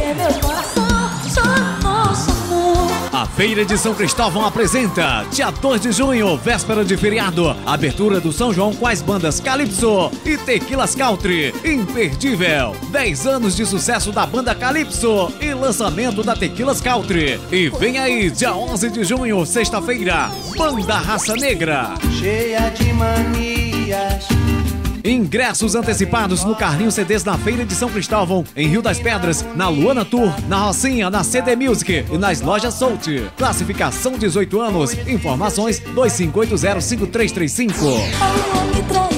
meu coração, chamou, chamou. A Feira de São Cristóvão apresenta, dia 2 de junho, véspera de feriado, abertura do São João com as bandas Calypso e Tequilas Country. Imperdível! 10 anos de sucesso da banda Calypso e lançamento da Tequilas Country. E vem aí, dia 11 de junho, sexta-feira, Banda Raça Negra. Cheia de manias. Ingressos antecipados no Carlinhos CDs na Feira de São Cristóvão, em Rio das Pedras, na Luana Tour, na Rocinha, na CD Music e nas lojas Soult. Classificação 18 anos. Informações 25805335.